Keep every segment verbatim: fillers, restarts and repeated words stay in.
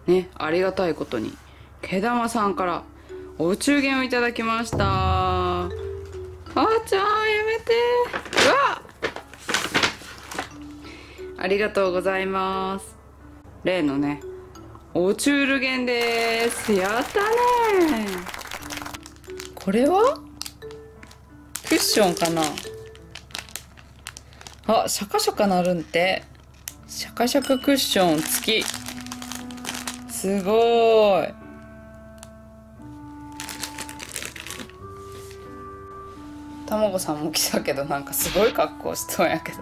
ね、ありがたいことに毛玉さんからお中元をいただきました。あーちゃんやめて。うわっ、ありがとうございます。例のねお中元です。やったね。これはクッションかな。あ、シャカシャカなるんて。シャカシャカクッション付き。すごーい。たまごさんも来たけど、なんかすごい格好しとんやけど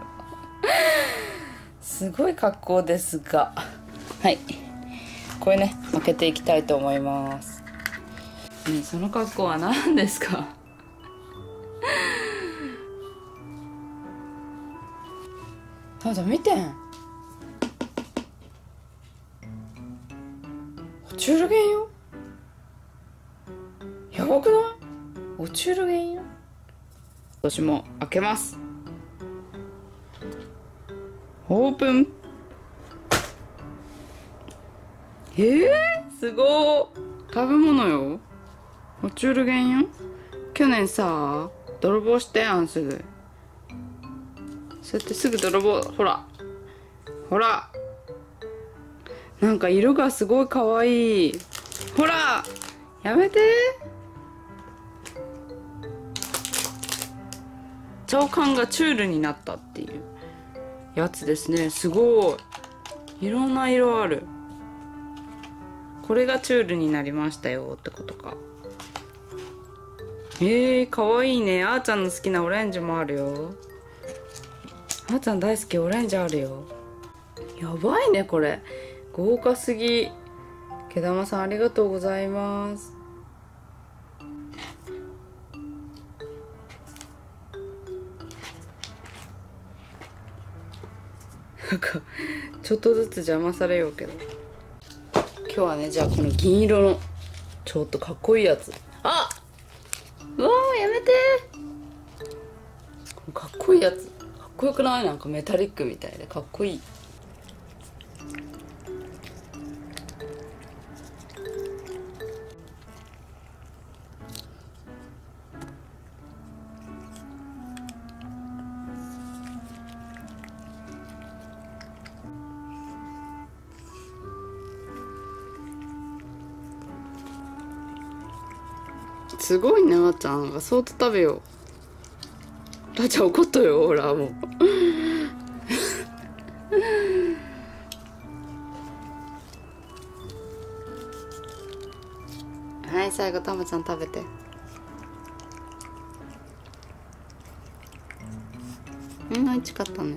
すごい格好ですが、はい、これね開けていきたいと思います。ね、その格好は何ですかただ見てん、お中元よ。やばくない？お中元よ。私も開けます。オープン。えー、すごー。食べ物よ。お中元よ。去年さ泥棒してやん、すぐ。そうやってすぐ泥棒。ほらほら、なんか色がすごいかわいい。ほらやめて。長官がチュールになったっていうやつですね。すごいいろんな色ある。これがチュールになりましたよってことか。えー、かわいいね。あーちゃんの好きなオレンジもあるよ。あーちゃん大好きオレンジあるよ。やばいねこれ、豪華すぎ。毛玉さんありがとうございます。なんかちょっとずつ邪魔されようけど、今日はね、じゃあこの銀色のちょっとかっこいいやつ。あっ、うわーやめてー。かっこいいやつかっこよくない？なんかメタリックみたいでかっこいい。すごいね、あーちゃんがそっと食べよう。あーちゃん怒っとよ、ほらもうはい、最後たまちゃん食べて。うん、美味しかったね。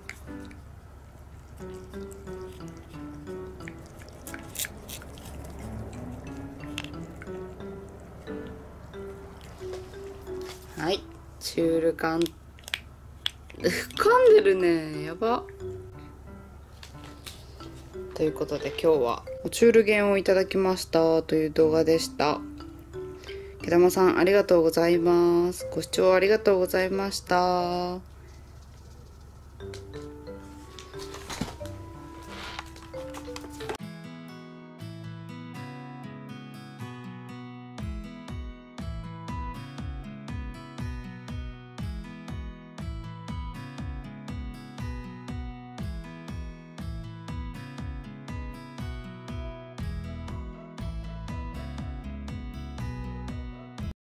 はい、チュール缶噛んでるね、やば。ということで今日はお中元券をいただきましたという動画でした。毛玉さんありがとうございます。ご視聴ありがとうございました。